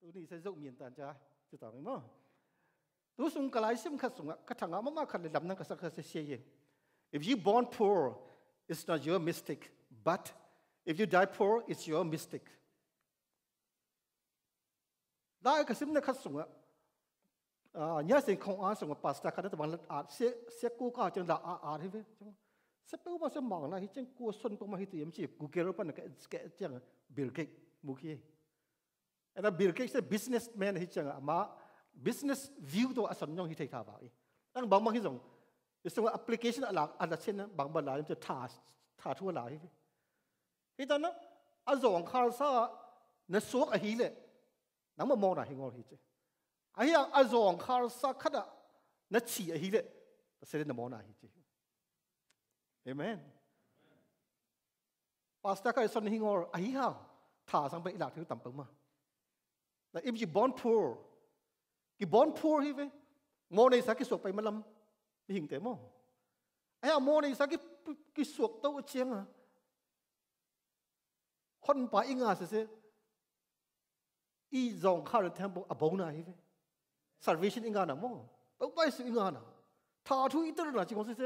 tu ni sẽ dụ miền tàn cha chứ tao không tu sung cái lại xem khát sung khát thằng ama mà khát lấy làm năng cái sắc sẽ xe if you born poor it's not your mistake but if you die poor it's your mistake lại cái xem này khát sung nhớสิ่งของอาสงฆ์ปัสตาคันตะวันอาเสียกูก็จังละอาที่เว้ยจังเสียกูมาสมองนะที่จังกูส่วนกูมาที่ตัวยังจีกูเกลือปันก็จังบิลเกตมุกี้ไอ้นั่นบิลเกตเป็น businessman ที่จังมา business view ตัวอสัญญาที่เทท่าบ่ายตั้งบางบางที่ส่งส่ง application อะไรเช่นนั้นบางบางหลายจะท่าทั่วหลายที่ตอนนั้นอาสงฆ์คาร์ซ่าในสวกอหิเลยนั่งมามองหน้าหิงอที่เจ้ไอ้ยังอาจงคาร์สักขนาดนัดชี้ไอ้ฮิเลแต่เสด็จน้ำมันอะไรจริงเอเมนพาสต้าก็สอนหิงอไอ้ยังท่าสังไปอีหลักที่ต่ำไปมาแต่ if you born poor กี่ born poor ฮิเว่โมในสักกี่สวกไปมาลำหิงเตะมั้งไอ้ยังโมในสักกี่สวกโตเชียงอ่ะคนไปอิงอาเสียอีจงคาร์เทมโบอ่ะบ่าวน่ะฮิเว่ salvation ingana mo pagpai su ingana tha thu itar la chi se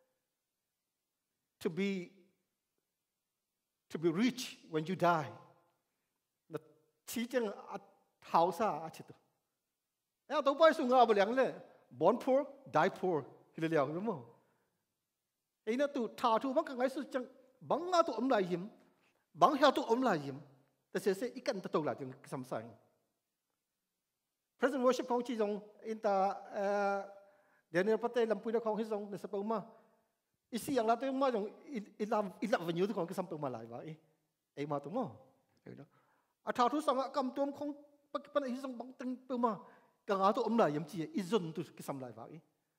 to be rich when you die na chi chang hausa a chi to ya to pai su nga ba liang le born poor die poor ki le liang mo ei na tu tha thu bang ka ngai su chang bang nga tu om lai yim bang ha tu om lai yim ta se ikan ta to la jing sam sai Present worship ของจีจงอินตาเดี๋ยวนี้ประเทศลำพูนของที่จงในสปงมาอีสิ่งละตัวมาจงอีลำวันยุทธของที่สัมปงมาหลายวะไอ้มาตัวมั้งเห็นไหมอาท้าทุสังกรรมตัวของปัจจุบันที่จงบังตึงตัวมากังอาตัวอมหลายยมจีอีจนตัวที่สัมหลายวะ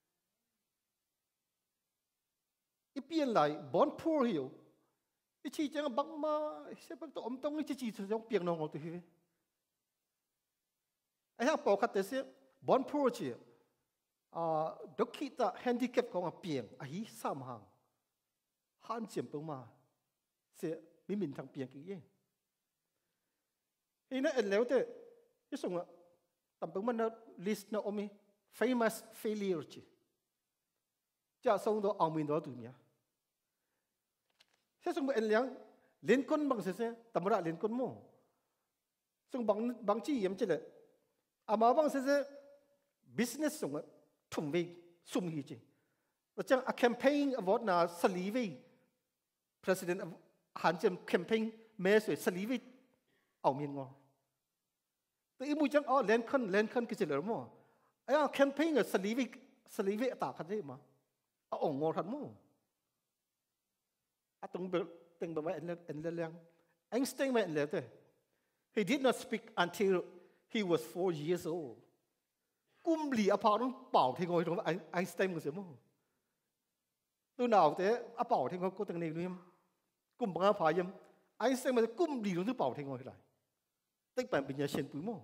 อีเปลี่ยนหลาย born poor หิวอีชีจังบังมาเสียบังตัวอมตรงอีชีจงเปลี่ยนน้องเอาตัวที่ไอ้ห่าปอกขัดแต่เสียบอนพูดเชียดอกขีตาแฮนดิแคปของเปียงไอ้สามหางหันเฉียมเปิงมาเสียมีมินทางเปียงกี่เองไอ้นั่นเอ็นแล้วแต่ยี่ส่งอ่ะตั้งเปิงมันลิสต์นะอมี famous failure เชียจะส่งตัวเอามินตัวตัวเนี้ยเสียส่งไปเอ็นเลี้ยงเล่นคนบางเสียตั้งมาเล่นคนมั่งส่งบางที่ยังเจเลยอามาบังเสีย business ส่งทุ่มไปสุ่มหีจีแล้วจัง a campaign about น่ะสลีวี president หันจำ campaign เมสวยสลีวีเอาเมียนงอแต่อีมูจังอ๋อเล่นคันกิจเหลือมั้งไอ้ campaign สลีวีตาคันได้มาเอาองงอทันมั้งตรงแบบว่าเอ็นเรื่องไอน์สไตน์ไม่เอ็นเลยแต่ he did not speak until he was 4 years old กุมหลีอภาต้องเป่าที่งอยตรงไอน์สไตน์มันเสียมั้งตัวหนาวแต่อเป่าที่งอยก็ตั้งนี้ด้วยกุมบังอาภายมไอน์สไตน์มันกุมหลีตรงที่เป่าที่งอยไรตั้งแต่เป็นยาเชนปุยมั้ง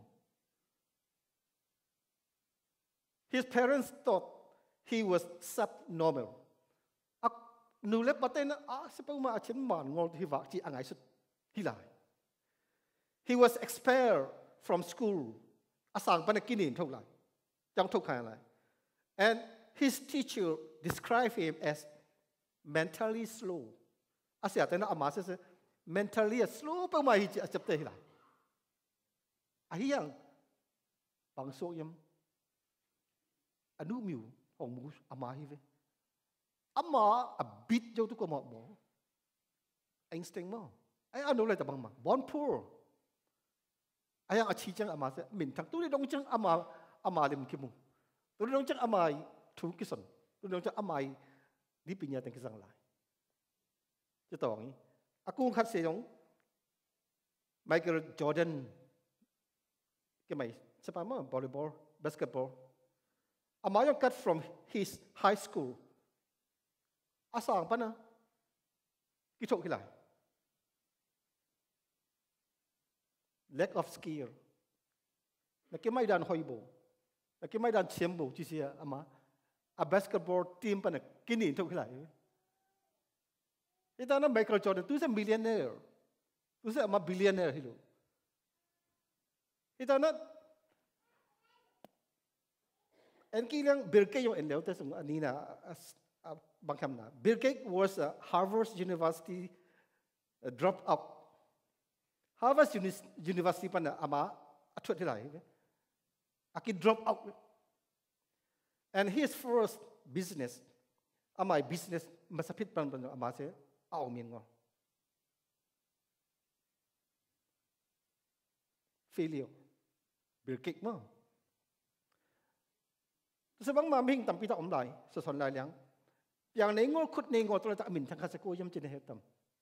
his parents thought he was subnormal หนูเล็บมาเต้นสเปอร์มาเช่นหมานงอที่ว่าที่อ่างไอสุดที่ไร he was expelled from school อาสางปนกินินเท่าไหร่จังทุกข์อะไร and his teacher described him as mentally slow อาเสียแต่น่ะอามาเสีย mentally slow เปล่าไม่ฮิจิอาจับเตะที่ไรไอ้ยังบางโซยมอนุมิวของมูอามาฮิเวอามาบิดเจ้าทุกคนหมดไอน์สไตน์มั้งไอ้อนุเลยแต่บางมา born poorไอ้ยังอาชีจังอามาเสียมินทั้งตัวนี้ดงจังอามาเลี้ยงคิมุตัวนี้ดงจังอามาถูกกิสันตัวนี้ดงจังอามาดิปิญญาตั้งกิสังหลายจะต่ออย่างนี้อากูขัดเสียงไมเคิลจอร์แดนก็ไม่ใช่ป่ะมั้งวอลเลย์บอลบาสเกตบอลอามายังคัด from his high school อาสางปะนะกิจวัตรอะไร lack of skill นักเก็ตไม่ดันหอยโบนักเก็ตไม่ดันเชียมโบจีเซียอามาบาสเกตบอลทีมปะนะกินนี่ทุกอะไรไอ้ตอนนั้นไมเคิลจอร์แดนตัวเสียมิลเลนเนอร์ตัวเสียอามาบิลเลนเนอร์ฮิโล Ita na en kilang Bill Gates yung enleo te sung anina bangkam na. Bill Gates was a Harvard University dropout. Harvard University pa na ama atwat nila. Aki drop out. And his first business, amay business masapit pa ng ama siya, min ngo. Failure. Bill Gates mo. Sa bang maming tampi ta omlay sa son lai liang. Yang nengol kut nengol to ta amin thang ka sa ko yam chin hetam.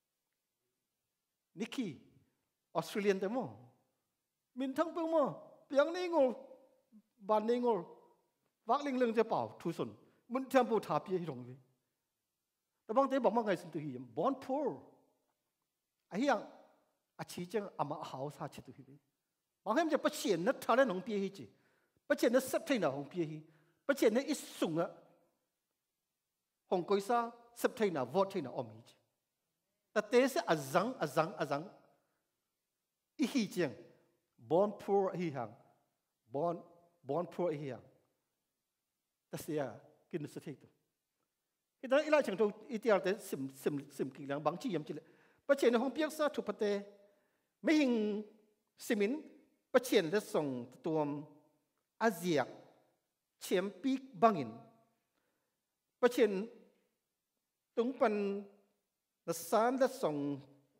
Nikki Australian te mo. Min thang pe mo. Yang nengol ban nengol vak ling leng je pao thu sun. Mun tham pu tha pi hi rong vi. Ta bang te bang ma ngai sun tu hi yam born poor. A hiang a chi chang ama hao sa chi tu hi. Bang hem je pa chien na tha le nong pi hi chi. Pa chien na sap thai na hong pi hi. Pa chien na is sung a hong koi sa sap thai na vot thai na om hi chi. Ta te se azang I hi chang born poor hi hang. Born poor hi hang. Ta sia kin sa thai tu. Ita ila chang tu itiar te sim ki lang bang chi yam chi le. Pa chien na hong piak sa thu pa te me hing simin pa chien le song tuam Asia chiếm pi bangin pa chen tung pan na san da song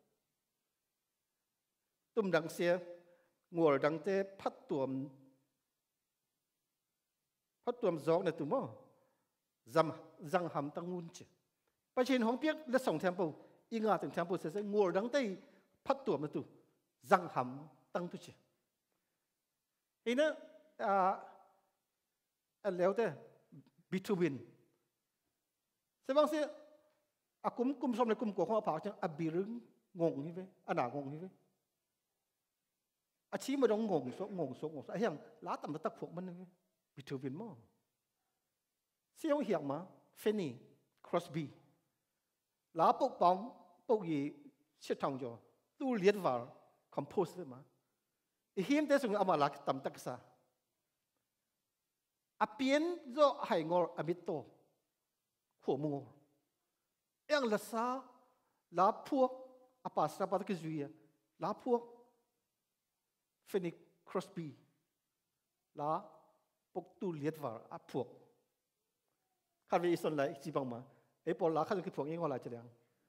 tum dang sia ngor dang te phat tuam zok na tu mo zang ham tang un che pa chen hong piak la song temple inga tang temple se ngor dang te phat tuam na tu zang ham tang tu che ina leo te between se bang se kum som le kum ko kho pa chang abirung ngong hi ve ana ngong hi ve a chi ma dong ngong so a hiang la tam ta phok man ve between mo siêu hiang ma Fanny Crosby la pok pong pok yi che thong jo tu liet war compose ve ma him te sung ama la tam tak sa a pian zo hai ngor abito kho mo yang la sa la phuak apa sa pa ke zuia la phuak Fanny Crosby la pok tu liet war a phuak kha vi son lai chi bang ma e pol la kha ke phuak ngor la chaliang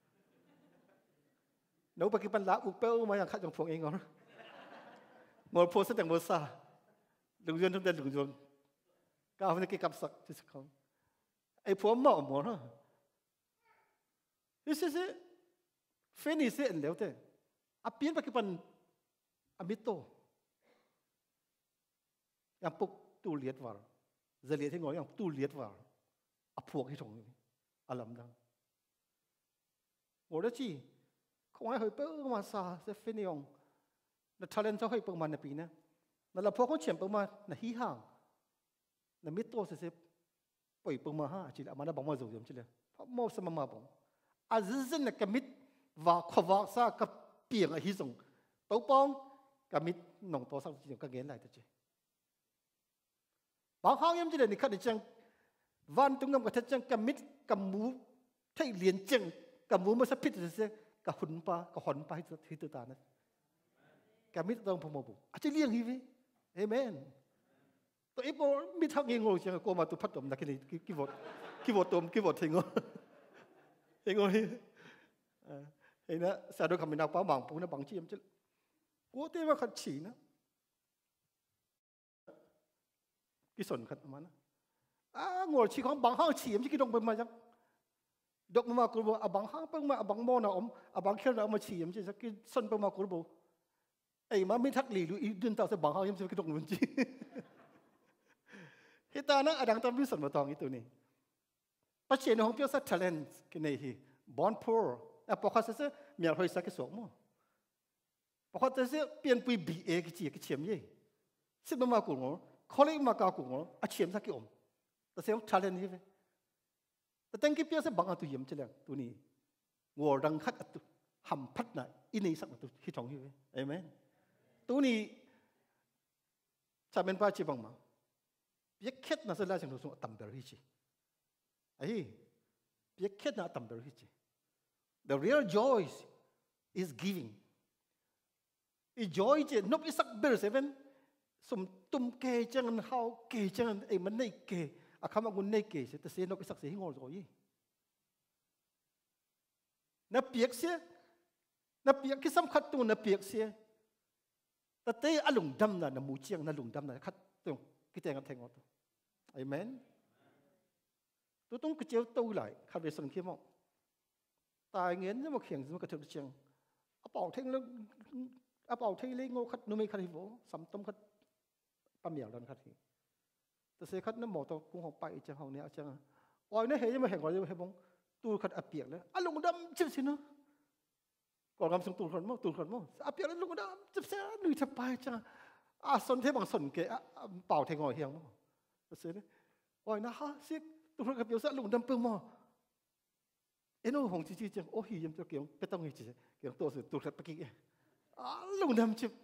no pa ki pan la u pe ma yang kha jong phuak ngor ngor pho sa tang mo sa lung yon thum den lung yonก้าวไปกี่กับสักที่สักครั้งไอ้พวกหม้อหมดนะนี่สิเฟนี่เสียนแล้วแต่อาเปียนไปกี่ปันอามิโตยังปุกตูเลียดวาร์จะเลียดที่งอยังตูเลียดวาร์อาพวกที่ตรงนี้อาลัมดังโอ้เดจีคงให้เหยเปิ้ลมาซาเซฟนี่องนักทาเลนต์เขาให้เปิ้ลมาในปีนะนั่นแหละพวกเขาเฉียบเปิ้ลมาในฮีห่างna mito se poi puma ha chi amana bang ma zo yom chi le mo sa ma bang azizin na kamit wa khwa sa ka piang a hi song to pong kamit nong to sa chi ka gen lai ta chi bang hang yom chi le ni khat ni chang van tung ngam ka ta chang kamit kam mu thai lien chang kam mu ma sa phit se ka hun pa ka hon pa hi tu ta na kamit dong pho mo bu a chi liang hi vi amenตัวอีโปมีทักยิงงูเชียงกูมาตุพัดตมนักนี่กี่วตมกี่วทิ้งงูเองงูเห็นนะสาธุคำมินาป้าบางปูนะบางชีมจะกูเตว่าขัดฉีนะกี่ส่วนขัดมันนะงูฉีของบางห้างฉีมที่กี่ดงไปมาจังดอกมากูบอกบางห้างเพิ่งมาบางโมนะบางเขียนเอามาฉีมที่สักกี่ส่วนไปมากูบอกไอ้มาไม่ทักหลีดูอีดินต่อseบางห้างยังจะกี่ดงมันจีkita na adang tam bisan matong itu ni. Pasien hong pio sa talent kini hi born poor. Pokok sa mial hoi sa ke sok mo. Pokok sa pian pui BA ke chi ke chem ye. Sip ma ku ngo, kholi ma ka ku ngo, a chem sa ke om. Ta se talent hi ve. Ta tang ki pio sa bang atu yem chelang tu ni. Ngor dang khat atu ham phat na ini sak atu hi thong hi ve. Amen. Tu ni cha men pa chi bang ma piak khet na sa la chang so tam ber hi chi ai piak khet na tam ber hi chi the real joy is giving I joy chi nop isak ber seven sum tum ke chang how ke chang ai man nei ke a kham agun nei ke se ta se nop isak se hi ngol rồi na piak se na piak ki sam khat tu na piak se ta te alung dam na mu chiang na lung dam na khat tu ki te ngam theng ngot amen tu tung ki cheu tu lại khat ve son khi mo tai ngien ma khiang ma ka thuk chiang a pau theng le a pau thei le ngo khat nu me khat hi vo sam tom khat pam yaw dan khat hi ta se khat na mo to ku hong pai chang hong ne a chang oi na he ma he ngol he bong tu khat a piak le alung dam chim sin no còn làm xong tu khẩn mò, à bây giờ lúc đó chấp xe nuôi chấp bài cha, à son thế bằng son cái bảo thành ngồi hiền mò, thế đấy, ôi na ha, siết tu khẩn cái biểu sẽ lúc đâm bưng mò, em nói hồng chi chăng, ôi hiền cho kiểu cái tông gì chứ, kiểu tôi sẽ tu khẩn bắt kia, à lúc đâm chụp,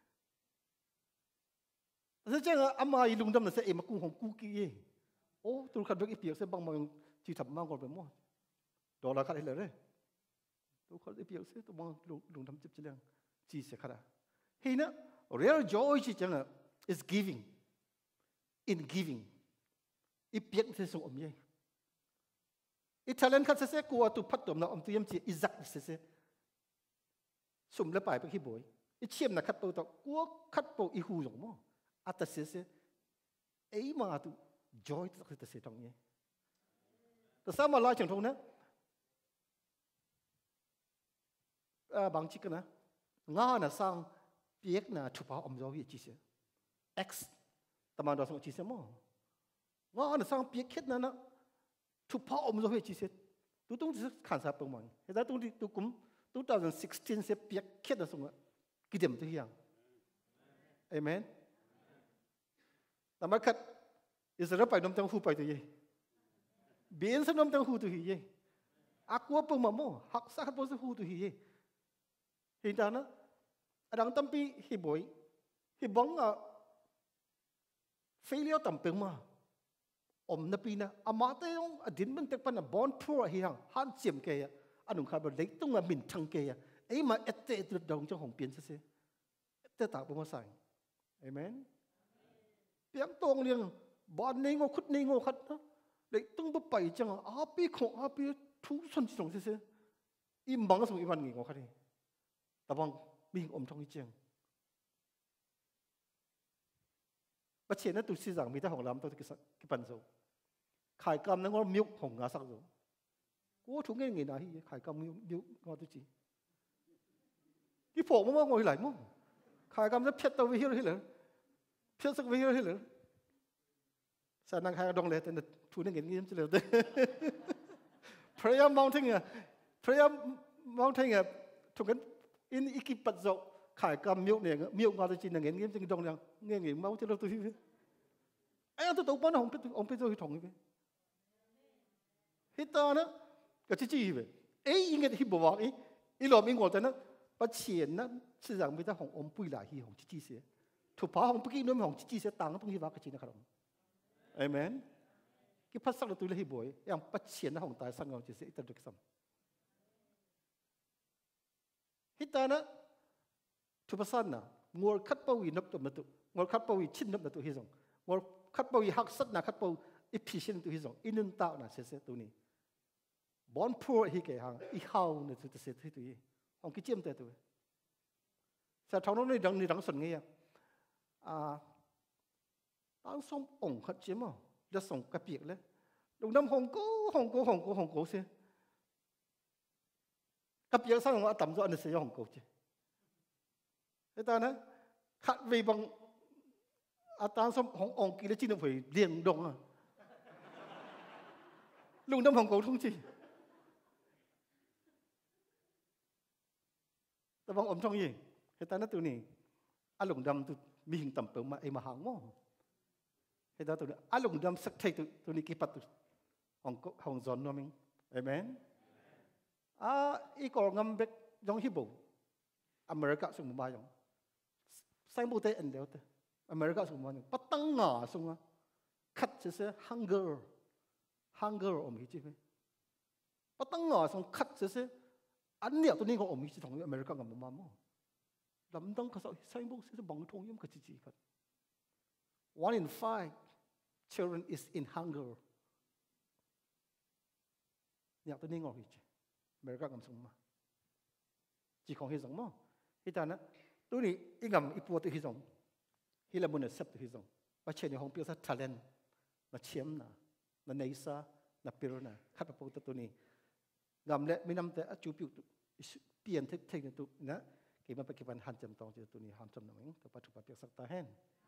thế chứ anh mà lúc đâm là sẽ em mà cung hồng cung kia, ô tu khẩn bắt cái biểu sẽ bằng bằng chỉ thầm mang còn phải mò, đó là cái này đấy. Tu khát ipiak se tu mang lung tham chip chilang chi se khara hi na real joy chi changa is giving in giving ipiak se sung om ye I talent khat se ko tu phat tom na om tu yam chi izak se sum la pai pa ki boy I chem na khat po to ko khat po I hu jong mo at se ei ma tu joy ta se tong ye ta sa ma la chang thong na bằng chỉ cái nào ngã là sang biết là chụp vào âm dấu gì chứ x tao mà đó xong chỉ xem mà ngã là sang biết kết là nó chụp vào âm dấu gì chứ tôi tung chỉ khán giả bằng mình hiện tại tôi cũng 2016 sẽ biết kết là xong cái điểm tôi hiểu amen tao mà kết Israel phải nắm trong khu phải tôi gì biển sẽ nắm trong khu tôi gì aku apa mamu hak sah bos khu tôi gì hiện tại nó đang tâm pi hi boy hi bóng failure tầm bừng mà na pi na amate ông adin bên tech pan born poor hi hang han chiếm kê anh ông khai bảo lấy tung mình thăng kê ấy mà ette từ đồng trong hồng biến sẽ ette tạo bông sai amen biếng tông liền bọn này ngô khất đó lấy tung bắp bảy chẳng pi khổ pi thú xuân chỉ đồng sẽ im bằng cái số im văn nghỉ ngô khất đi ta bằng mình trong cái chiang bắt chuyện nó tụi sĩ rằng mình ta học làm tôi cái phần rồi khai cam nó ngon miêu hồng ngã sắc rồi cố chúng nghe người nào hi khai cam miêu ngon tôi chỉ cái phổ mà ngồi lại mà khai cam nó phết tao với hiếu rồi phết sắc với hiếu rồi sao năng khai đông lệ tên là thu nên nghiền nghiến chứ liệu prayer mountain thuộc cái in iki bật rộng khải cầm miêu này miêu ngồi tôi chỉ là nghiền nghiến trên đông này nghe máu chứ đâu tôi biết anh tôi tụng bắn ông biết rồi thòng như vậy ta nó cái gì vậy ấy应该是不忘ấy làm mình ngồi tại nó bắt chuyện nó是rằng người ta hồng ông bùi lại hi hồng chỉ sẽ thủ phá hồng bùi nó hồng chỉ sẽ tăng nó không hi vào cái chuyện đó amen cái phát sắc là tôi là hi bồi em bắt chuyện nó hồng tài sang ngầu chỉ sẽ tự được xong hít ta nó thủ phát na ngồi khát bao gì nấp tụm nấp tụ ngồi khát bao gì chín nấp nấp tụ hi xong ngồi khát bao gì hắc sắt na khát bao efficient tụ hi xong inun tạo na sẽ tụ ni born poor hi cái hàng i hao na tụ sẽ tụ hi hồng cái chiêm tệ tụ sao thằng nó này đằng sần nghe tao xong ổng khát chiếm mà đã xong cái việc đấy đồng năm hồng cố xe cái việc sao mà tầm rồi anh sẽ hồng cố chứ thế ta nói khát vì bằng tao xong hồng ổng kia chỉ là phải liền đồng đồng năm hồng cố không chi ta bằng ổng trong gì thế ta nói tụi này lồng đâm tụi mi hình tầm bự mà em mà hàng mò thế đó tụi này lồng đâm sắc thay tụi này kịp bắt tụi hồng giòn nó mình amen ý còn ngâm bếch giống hiệp bộ America xong một bài giống sai bộ tệ anh đều thế America sung man bắt tăng ngà sung á khát sẽ hunger ôm hi chứ bắt tăng ngà sung khát sẽ anh nhớ tôi nên có ôm hi chứ thằng America ngầm mà mò làm tăng cái sao bốc sẽ bằng thùng yếm cái gì cái 1 in 5 children is in hunger nhớ tôi nên ngồi hi chứ America ngầm sung mà chỉ còn hi sung mà hi ta nè tôi này ý ngầm ý bùa tôi hi sung hi là muốn là sắp tôi hi sung và trên những hông biểu sa talent là chiếm là nấy sa là biểu na khát bảo tôi này ngầm lệ mấy năm tới chú biểu tiền thích thích tụ nè cái mà phải cái phần hành chấm tông cho tụi này hành chấm nào mình tập trung vào việc sắc ta hen